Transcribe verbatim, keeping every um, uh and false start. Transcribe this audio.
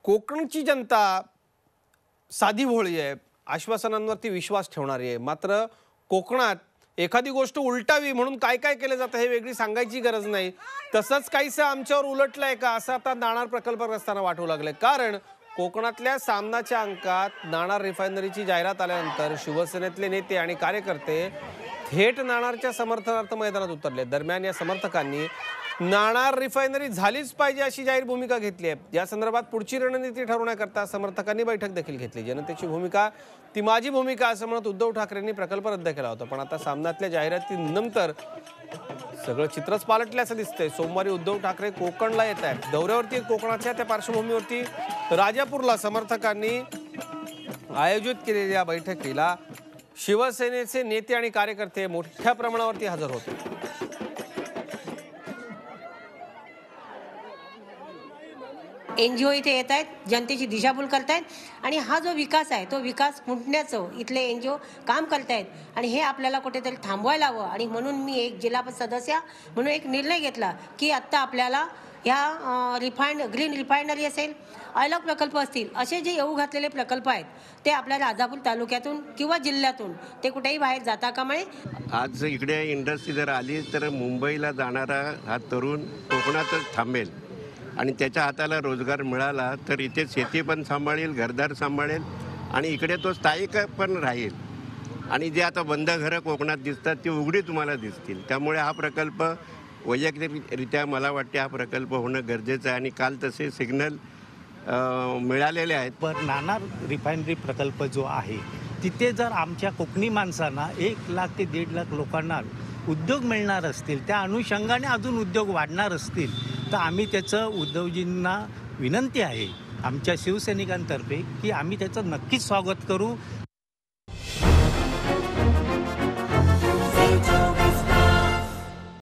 कोकणची जनता साधी भोळी आहे, आश्वासनांवरती विश्वास ठेवणारी आहे। मात्र कोकणात एखादी गोष्ट उलटावी म्हणून काय काय केलं जातं हे वेगळी सांगायची गरज नाही। तसंच काहीसं आमच्यावर उलटलंय का असं आता नाणार प्रकल्पग्रस्तांना वाटू लागलंय। कारण कोकणातल्या सामनाच्या अंकात नाणार रिफायनरीची जाहिरात आल्यानंतर शिवसेनेतले नेते आणि कार्यकर्ते थेट नाणारच्या समर्थनार्थ मैदानात उतरले। दरम्यान या समर्थकांनी नाणार रिफायनरी झालीच पाहिजे अशी जाहीर भूमिका घेतली आहे। या संदर्भात पुढची रणनीती ठरवण्याकरता समर्थकांनी बैठक देखील घेतली। जनतेची भूमिका ती माझी भूमिका असं म्हणत उद्धव ठाकरेंनी प्रकल्प रद्द केला होता। पण आता सामनातल्या जाहिरातीनंतर सगळं चित्रच पालटल्याचं दिसतंय। सोमवारी उद्धव ठाकरे कोकणला येत आहेत, दौऱ्यावरती कोकणाच्या त्या पार्श्वभूमीवरती राजापूरला समर्थकांनी आयोजित केलेल्या बैठकीला शिवसेनेचे नेते आणि कार्यकर्ते मोठ्या प्रमाणावरती हजर होते। एनजीओ इथे येत आहेत, जनतेची दिशाभूल करतायत आणि हा जो विकास आहे तो विकास खुंटण्याचं इथले एनजीओ काम करतायत आणि हे आपल्याला कुठेतरी थांबवायला हवं। आणि म्हणून मी एक जिल्हा सदस्य म्हणून एक निर्णय घेतला की आत्ता आपल्याला ह्या रिफाईंड ग्रीन रिफायनरी असेल, ऑइल प्रकल्प असतील, असे जे येऊ घातलेले प्रकल्प आहेत ते आपल्या राजापूर तालुक्यातून किंवा जिल्ह्यातून ते कुठेही बाहेर जाता कामा नये। आज इकडे इंडस्ट्री जर आली तर मुंबईला जाणारा हा तरुण कोकणातच थांबेल आणि त्याच्या हाताला रोजगार मिळाला तर इथे शेती पण सांभाळेल, घरदार सांभाळेल आणि इकडे तो स्थायिक पण राहील। आणि जे आता बंद घरं कोकणात दिसतात ती उघडी तुम्हाला दिसतील। त्यामुळे हा प्रकल्प वैयक्तिकरित्या मला वाटते हा प्रकल्प होणं गरजेचं आहे आणि काल तसे सिग्नल मिळालेले आहेत। पण नाणार रिफायनरी प्रकल्प जो आहे तिथे जर आमच्या कोकणी माणसांना एक लाख ते दीड लाख लोकांना उद्योग मिळणार असतील, त्या अनुषंगाने अजून उद्योग वाढणार असतील तर आम्ही त्याचं उद्धवजींना विनंती आहे आमच्या शिवसैनिकांतर्फे की आम्ही त्याचं नक्कीच स्वागत करू।